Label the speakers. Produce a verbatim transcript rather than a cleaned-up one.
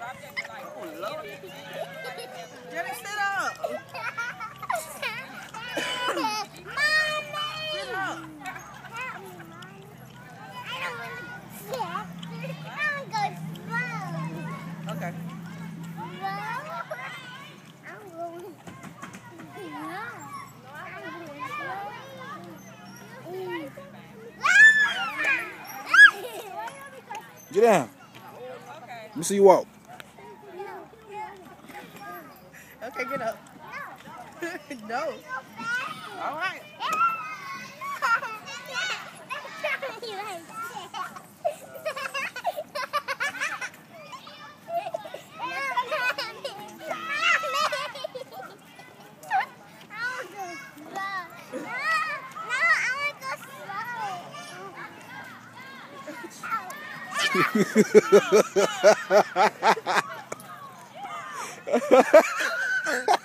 Speaker 1: Jenny, sit up. Okay.
Speaker 2: Get down. Let me see you walk.
Speaker 1: Okay, get up. No. All right.
Speaker 2: Ha ha ha!